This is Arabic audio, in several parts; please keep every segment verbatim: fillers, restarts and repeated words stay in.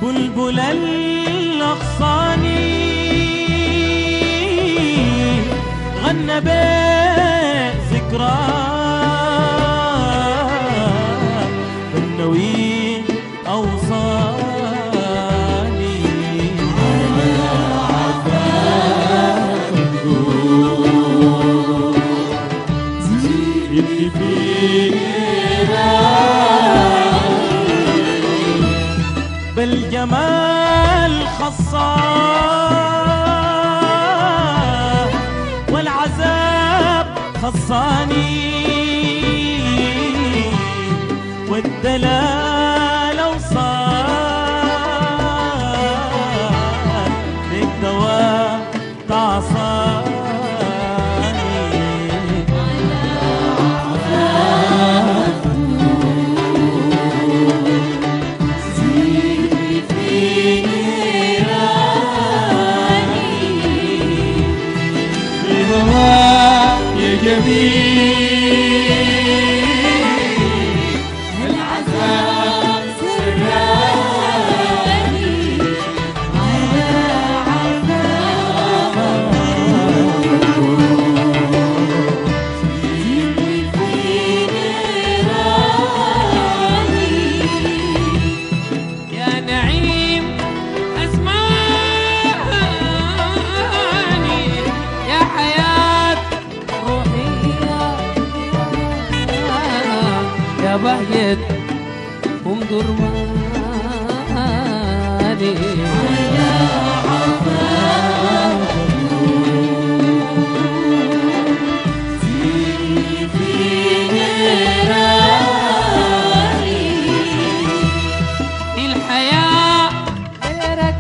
بلبل الأغصاني غنى بذكرى بالنوي أوصاني على عفاف النور زيد فينا بالجمال خصاه والعذاب خصاني والدلال وصال بالدواء تعصاني جميل العذاب سراني على عفاف زيني في نيراني يا نعيم أزماني يا حياة يا بهجة أم درماني على عفاف زيني في نيراني الحياة غيرك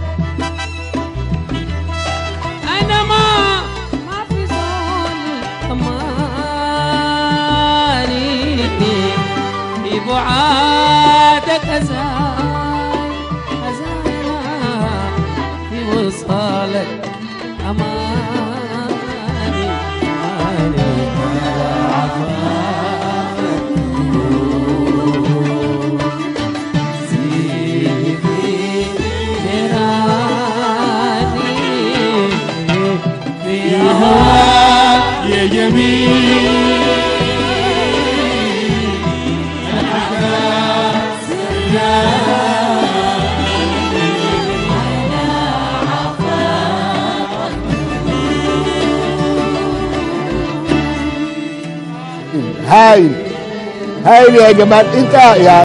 أنا ما ما في زول أماني في بعادك أزاي أزاي في وصالك أماني أماني على عفاك زيني نيراني فيها يا جميل هايل هايل يا جمال انت يا